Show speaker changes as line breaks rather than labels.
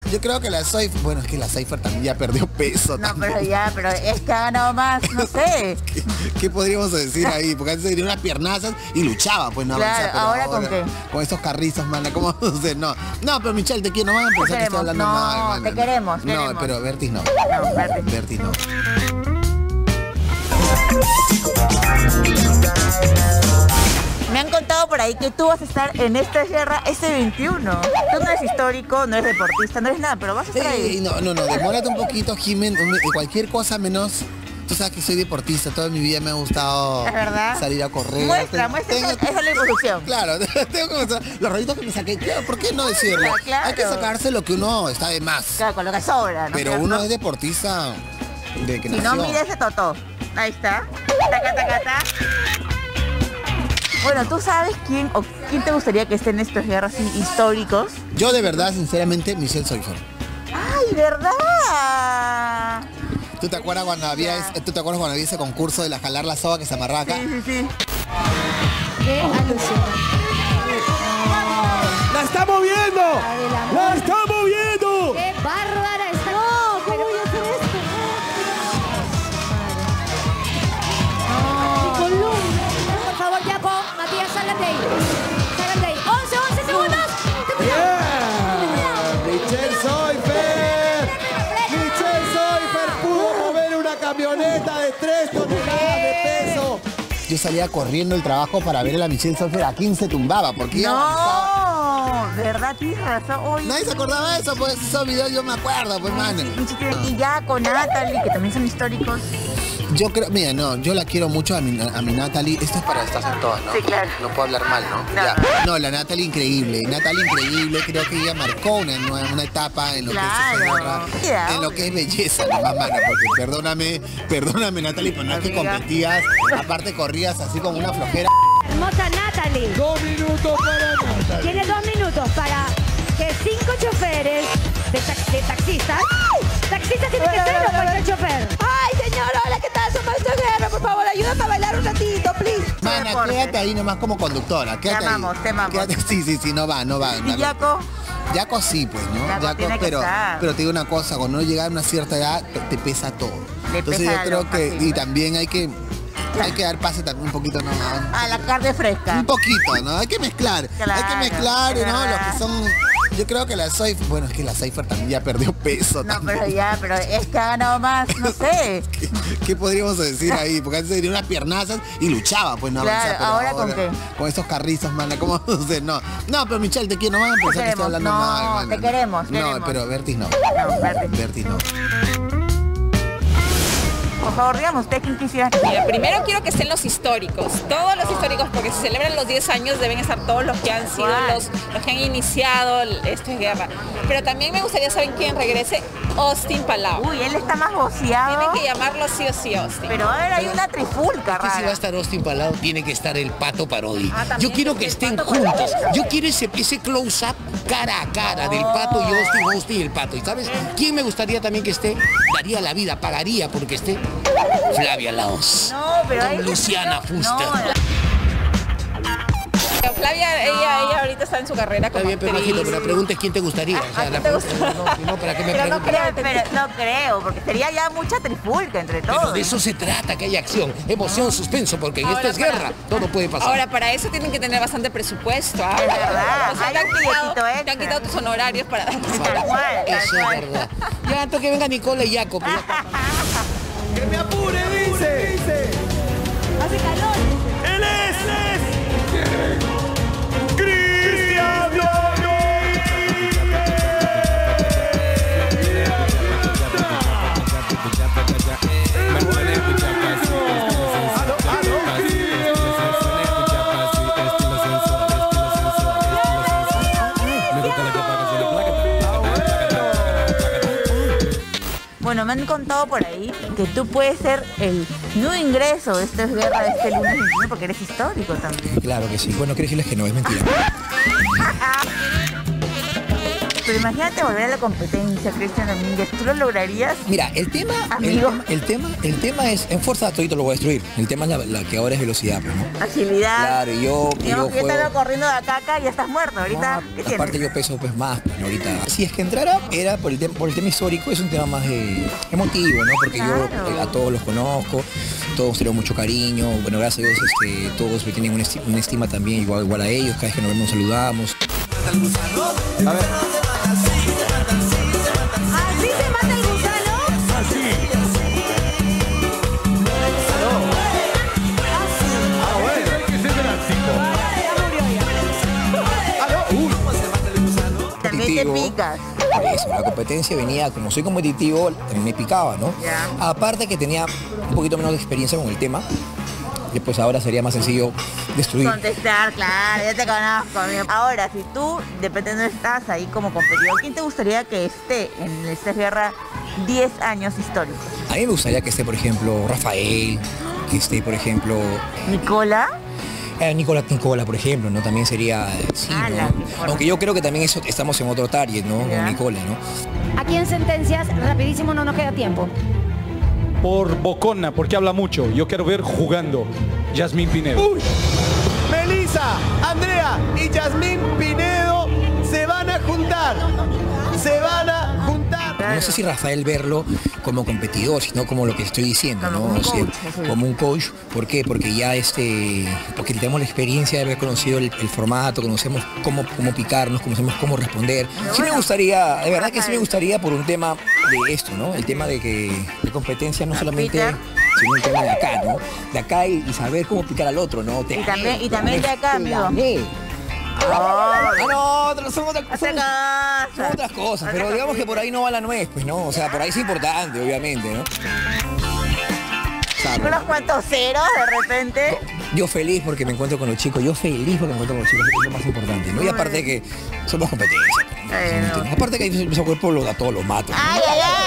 Yo creo que la Soifer, bueno, es que la Soifer también ya perdió peso.
No, pero es que ha ganado más, no sé.
¿Qué podríamos decir ahí? Porque antes tenía unas piernazas y luchaba, pues no
claro,
avanzaba.
¿ahora con qué?
Con estos carrizos, mana, ¿cómo? No, no, pero Michelle, te quiero, no van a pensar que estoy hablando mal, mana.
Te queremos.
No, pero Bertis no.
No,
Bertis no.
Me han contado por ahí que tú vas a estar en esta guerra S21. Tú no eres histórico, no eres deportista, no eres nada, pero vas a estar ahí.
No, demórate un poquito, Jimen, cualquier cosa menos. Tú sabes que soy deportista, toda mi vida me ha gustado salir a correr.
Muestra, esa es la evolución.
Claro, tengo que mostrar los rollitos que me saqué. Claro, ¿por qué no decirlo?
Claro.
Hay que sacarse lo que uno está de más.
Claro, con lo que sobra, ¿no?
Pero uno es deportista de que
si
nació.
no, mira ese totó. Ahí está. Taca. Bueno, ¿tú sabes quién te gustaría que esté en estos guerras históricos?
Yo de verdad, sinceramente, Michelle Soifer.
¡Ay, verdad!
¿Tú te acuerdas cuando había ese concurso de jalar la soga que se amarraba acá?
Sí.
¡Qué alusión!
¡La está moviendo! ¡La está moviendo!
¡Qué bárbara está! ¡No! ¿Cómo voy a hacer esto? ¡Mi columna! Por favor, Jaco, Matías, salgan de ahí. Salgan de ahí. 11 segundos.
¡Michelle Soifer! ¡Michelle Soifer pudo mover una camioneta de 3 toneladas de peso!
Yo salía corriendo el trabajo para ver a la Michelle Soifer a quién se tumbaba, porque ella avanzaba.
No, verdad, tienes razón. Oye,
Nadie se acordaba de eso, pues esos videos yo me acuerdo, pues, man.
y ya con Natalie, que también son históricos.
Yo creo, mira, no, yo la quiero mucho a mi Natalie. Esto es para estar en todas, ¿no?
Sí, claro.
No puedo hablar mal, ¿no?
No.
Ya. No, la Natalie increíble. Creo que ella marcó una etapa en lo que es
Claro.
en lo que es belleza, ¿no, mamá? Porque perdóname, Natalie, pero no es que competías, aparte corrías así como una flojera.
Hermosa Natalie.
2 minutos para Natalie.
Tiene 2 minutos para que 5 choferes de taxistas. Taxistas tienen que ser o cualquier chofer.
Ay, señor, hola, ¿qué tal? Somos de guerra, por favor, ayúdame a bailar un ratito, please.
Mana, quédate ahí nomás como conductora. Quédate ahí.
Te amamos.
Quédate, sí, no va.
¿Y Jaco?
Jaco sí, pues, ¿no?
Jaco tiene que estar.
pero te digo una cosa, cuando uno llega a una cierta edad, te pesa todo. Entonces yo creo que, y también hay que dar pase también un poquito, ¿no?
A la carne fresca.
Un poquito, ¿no? Hay que mezclar.
Claro,
hay que mezclar, ¿no?
verdad.
Los que son... Yo creo que la Soifer, bueno, es que la Soifer también ya perdió peso.
No, pero es que ha ganado más, no sé.
¿Qué podríamos decir ahí? Porque antes tenía unas piernazas y luchaba, pues no
Claro,
avanzaba. Pero
¿ahora con qué?
Con estos carrizos, mana, ¿cómo? No, pero Michelle, te quiero, no van a pensar que estoy hablando mal, mana.
Te queremos.
No, pero Bertis no.
No,
Bertis no.
Por favor, dígame usted quién quisiera.
Mira, primero quiero que estén los históricos, todos los históricos, porque se celebran los 10 años, deben estar todos los que han sido, los que han iniciado esta guerra. Pero también me gustaría saber quién regrese, Austin Palau.
Uy, él está más boceado.
Tienen que llamarlo sí o sí, Austin.
Pero a ver, hay una trifulca
Si va a
rara.
estar Austin Palau, tiene que estar el Pato Parodi.
también
Yo quiero que
el
estén
Pato
juntos.
Parodi.
Yo quiero ese close-up cara a cara del Pato y Austin y el Pato. ¿Y sabes quién me gustaría también que esté? Daría la vida, pagaría porque esté Flavia Laos.
No, pero
con
ahí
Luciana Fuster.
Pero Flavia, ella ahorita está en su carrera
Está
como
bien, pero
actriz.
bajito, pero la pregunta es quién te gustaría. O sea,
¿a
la
quién te
pregunta, no, ¿para qué me
Pero no
preguntas?
creo, porque sería ya mucha trifulca entre todos.
Pero de eso se trata, que haya acción, emoción, suspenso, porque en
Ahora,
esto es guerra, todo puede pasar.
Ahora, para eso tienen que tener bastante presupuesto. ¿Ah?
Es verdad,
O sea,
hay
te han
un billetito
quitado,
extra.
te han quitado tus honorarios para...
Tal cual, tal
Eso
cual.
es verdad. Ya, antes que venga Nicole y Jaco. Pues,
¡Que me apure, dice!
Hace calor.
¡Él es! ¡Cristian
Bueno, me han contado por ahí que tú puedes ser el nuevo ingreso de esta guerra de este lunes 21 porque eres histórico también.
Claro que sí. Bueno, quiero decirles que no, es mentira.
Pero imagínate volver a la competencia, Cristian Domínguez. ¿Tú lo lograrías?
Mira, el tema es, en fuerza todito lo voy a destruir. El tema es la que ahora es velocidad, pues, ¿no?
Agilidad.
Claro, y yo
Digamos que yo estaba corriendo de acá a acá y ya estás muerto. Ahorita, ¿qué tienes?
aparte yo peso pues más, pues, ahorita. Si es que entrara, era por el tema histórico, es un tema más emotivo, ¿no? Porque yo a todos los conozco, todos tenemos mucho cariño. Bueno, gracias a Dios, todos me tienen una estima también igual a ellos. Cada vez que nos vemos, nos saludamos.
A ver.
¿Así se mata el gusano?
Así. Ah, bueno, hay que ser drástico.
También te picas.
Por eso, la competencia venía, como soy competitivo, también me picaba, ¿no?
Ya.
Aparte que tenía un poquito menos de experiencia con el tema, y pues ahora sería más sencillo destruir.
Contestar, claro, ya te conozco. Amigo. Ahora, si tú, dependiendo estás ahí como competidor, ¿quién te gustaría que esté en esta guerra 10 años históricos?
A mí me gustaría que esté, por ejemplo, Rafael, que esté, por ejemplo,
¿Nicola?
Nicola, por ejemplo, ¿no? También sería, sí, ¿no? Aunque yo creo que también estamos en otro target, ¿no?
Ya.
Con Nicola, ¿no?
Aquí en Sentencias, rapidísimo, no nos queda tiempo.
Por bocona, porque habla mucho. Yo quiero ver jugando. Yasmín Pinedo.
Uy. Melissa, Andrea y Yasmín Pinedo se van a juntar. Se van a juntar.
No sé si Rafael verlo como competidor, sino como lo que estoy diciendo, ¿no?
Como un
O sea,
coach, así.
como un coach. ¿Por qué? Porque ya porque tenemos la experiencia de haber conocido el formato, conocemos cómo picarnos, conocemos cómo responder. Sí me gustaría, de verdad que sí me gustaría por un tema de esto, ¿no? El tema de competencia no solamente, sino un tema de acá, ¿no? De acá y saber cómo picar al otro, ¿no?
Y también de acá, amigo.
Son otras cosas, pero digamos que por ahí no va la nuez, pues, ¿no? O sea, por ahí es importante, obviamente, ¿no?
Unos cuantos ceros de repente.
Yo feliz porque me encuentro con los chicos, es lo más importante, ¿no? Y aparte que somos competencia, ¿no? Aparte que ahí ese cuerpo a todos los mato, ¿no?
Ay, ay,